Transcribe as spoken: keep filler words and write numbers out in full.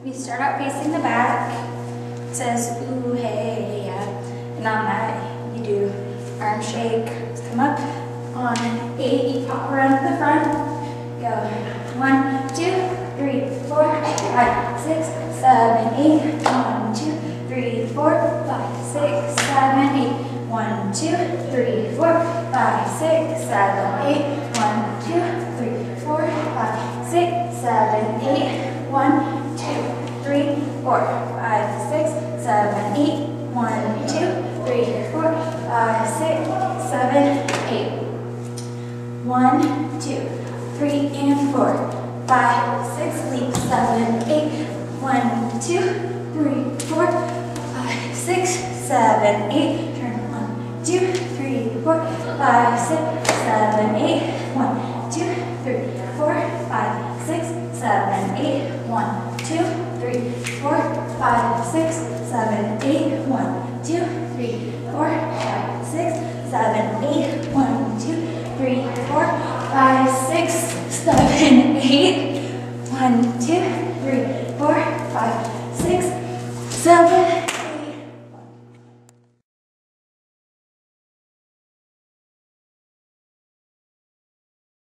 We start out facing the back. It says ooh, hey, yeah. And on that, you do arm shake. Come up. On eight, you pop around to the front. Go. One, two, three, four, five, six, seven, eight. One, two, three, four, five, six, seven, eight. One, two, three, four, five, six, seven, eight. One, two, three, four, five, six, seven, eight. One, two, three, four, five, six, seven, eight. One, two, three, four, five, six, seven, eight. One, two, three, and four, five, six, leap, seven, eight. One, two, three, four, five, six, seven, eight. Turn. One, two, three, four, five, six, seven, eight. One, two, three, four, five, six, seven, eight. One, two, three, four, five, six, seven, eight. One, two, three, four, five, six, seven, eight. One, two, three, four, five, six, seven, eight. One, two, three, four, five, six, seven,